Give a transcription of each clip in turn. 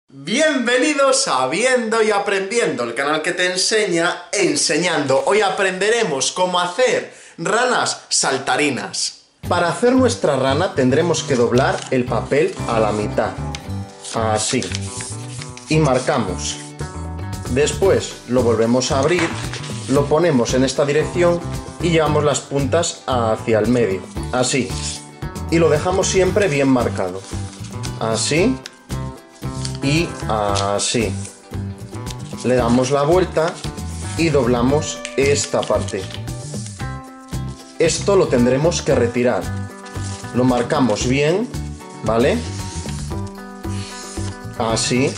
Bienvenidos a Viendo y Aprendiendo, el canal que te enseña enseñando. Hoy aprenderemos cómo hacer ranas saltarinas. Para hacer nuestra rana tendremos que doblar el papel a la mitad, así, y marcamos. Después lo volvemos a abrir, lo ponemos en esta dirección y llevamos las puntas hacia el medio, así, y lo dejamos siempre bien marcado, así y así. Le damos la vuelta y doblamos esta parte. Esto lo tendremos que retirar. Lo marcamos bien, ¿vale? Así.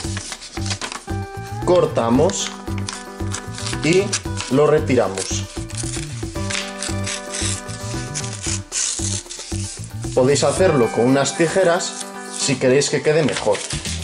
Cortamos y lo retiramos. Podéis hacerlo con unas tijeras si queréis que quede mejor.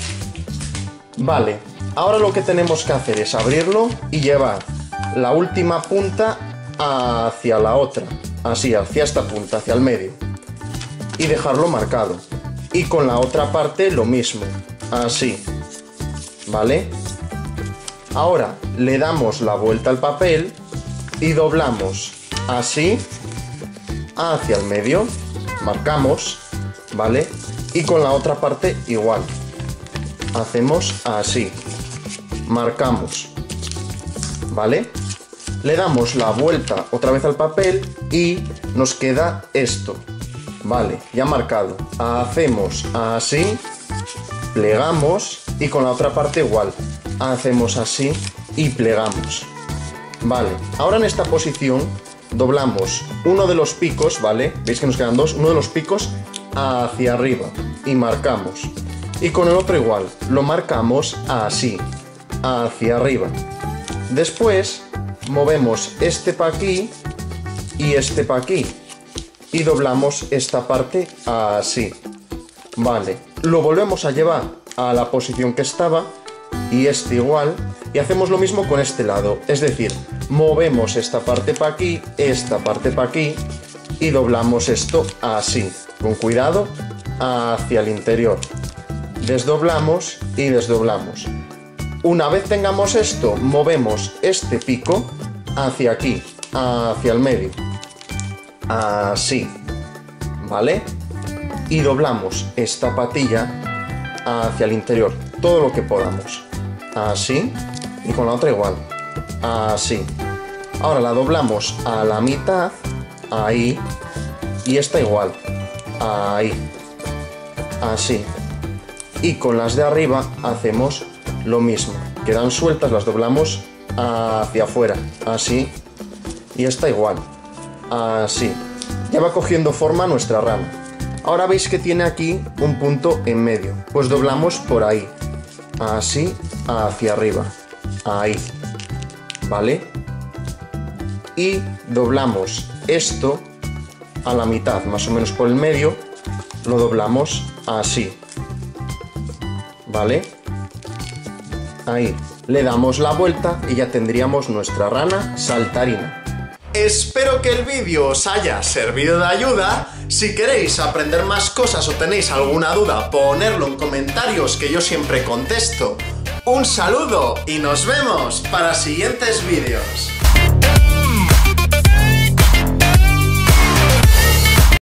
Vale, ahora lo que tenemos que hacer es abrirlo y llevar la última punta hacia la otra, así, hacia esta punta, hacia el medio, y dejarlo marcado. Y con la otra parte lo mismo, así, ¿vale? Ahora le damos la vuelta al papel y doblamos así hacia el medio, marcamos, ¿vale? Y con la otra parte igual. Hacemos así, marcamos, ¿vale? Le damos la vuelta otra vez al papel y nos queda esto, ¿vale? Ya marcado. Hacemos así, plegamos y con la otra parte igual. Hacemos así y plegamos, ¿vale? Ahora en esta posición doblamos uno de los picos, ¿vale? ¿Veis que nos quedan dos? Uno de los picos hacia arriba y marcamos. Y con el otro igual, lo marcamos así, hacia arriba. Después movemos este para aquí y este para aquí y doblamos esta parte así, vale. Lo volvemos a llevar a la posición que estaba y este igual, y hacemos lo mismo con este lado, es decir, movemos esta parte para aquí, esta parte para aquí y doblamos esto así, con cuidado, hacia el interior. Desdoblamos y desdoblamos. Una vez tengamos esto, movemos este pico hacia aquí, hacia el medio, así, ¿vale? Y doblamos esta patilla hacia el interior, todo lo que podamos, así, y con la otra igual, así. Ahora la doblamos a la mitad, ahí, y esta igual, ahí, así. Y con las de arriba hacemos lo mismo. Quedan sueltas, las doblamos hacia afuera, así. Y esta igual, así. Ya va cogiendo forma nuestra rana. Ahora veis que tiene aquí un punto en medio. Pues doblamos por ahí, así, hacia arriba, ahí, ¿vale? Y doblamos esto a la mitad, más o menos por el medio. Lo doblamos así, ¿vale? Ahí, le damos la vuelta y ya tendríamos nuestra rana saltarina. Espero que el vídeo os haya servido de ayuda. Si queréis aprender más cosas o tenéis alguna duda, ponedlo en comentarios que yo siempre contesto. Un saludo y nos vemos para siguientes vídeos.